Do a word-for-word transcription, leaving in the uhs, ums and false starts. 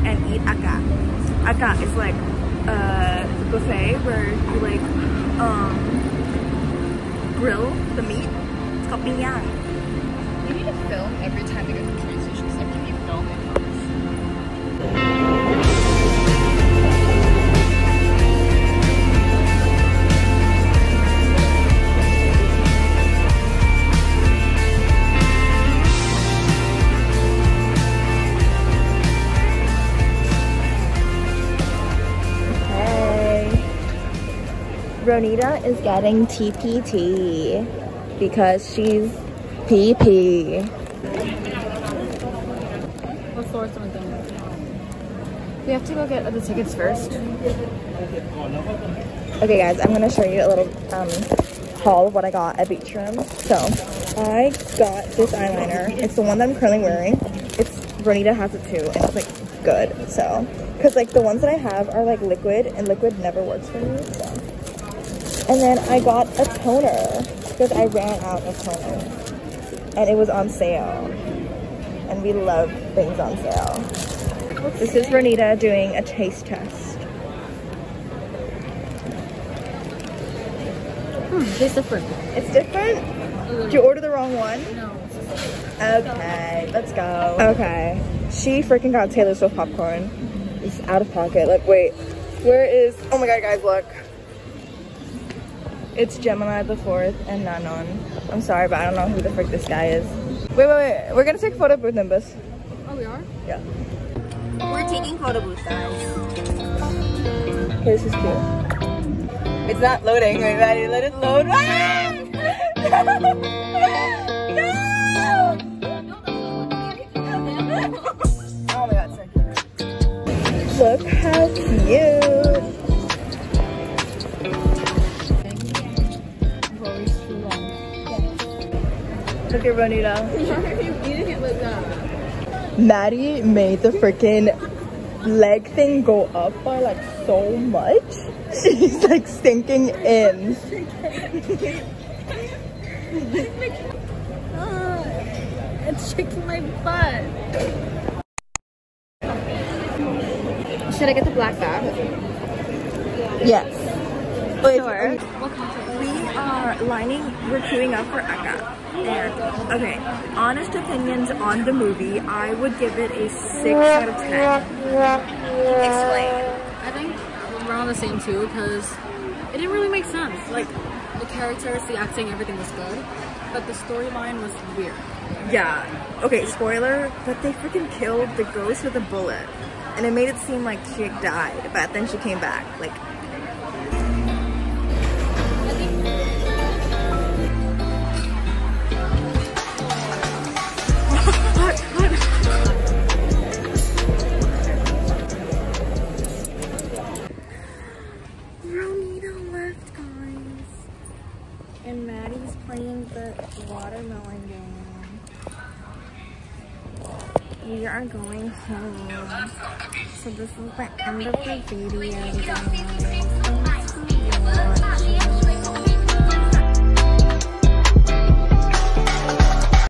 and eat aka. Aka is like a buffet where you like um, grill the meat. It's called pingyang. You need to film every time they go to the train station. So can you film it? Ronita is getting T P T because she's P P. What floor is someone done? We have to go get the tickets first. Okay guys, I'm gonna show you a little um, haul of what I got at Beach Room. So, I got this eyeliner. It's the one that I'm currently wearing. It's Ronita has it too, and it's like good. So, because like the ones that I have are like liquid, and liquid never works for me. So. And then I got a toner because I ran out of toner and it was on sale, and we love things on sale. This is Ronita doing a taste test. Hmm, it's different. It's different? Did you order the wrong one? No. Okay, let's go. Okay, she freaking got Taylor Swift popcorn. It's out of pocket. Like, wait, where is, oh my god guys, look. It's Gemini the fourth and Nanon. I'm sorry, but I don't know who the frick this guy is. Wait, wait, wait. We're gonna take a photo booth, Nimbus. Oh, we are? Yeah. We're taking photo booth, guys. Okay, this is cute. It's not loading. Wait, ready? Let it load. Ah! No! Oh my god, so cute. Look how cute. Look at Ronita. Why are you eating it like that? Maddie made the freaking leg thing go up by like so much. She's like stinking in. uh, it's shaking my butt. Should I get the black bag? Yes. Wait, Sure. We are lining, we're queuing up for Aka. And, okay, honest opinions on the movie, I would give it a six out of ten. Explain. I think we're on the same too, because it didn't really make sense. Like, the characters, the acting, everything was good, but the storyline was weird. Yeah. Okay, spoiler, but they freaking killed the ghost with a bullet. And it made it seem like she had died, but then she came back. Like, and Maddie's playing the watermelon game. We are going home. So this is the end of the video, guys.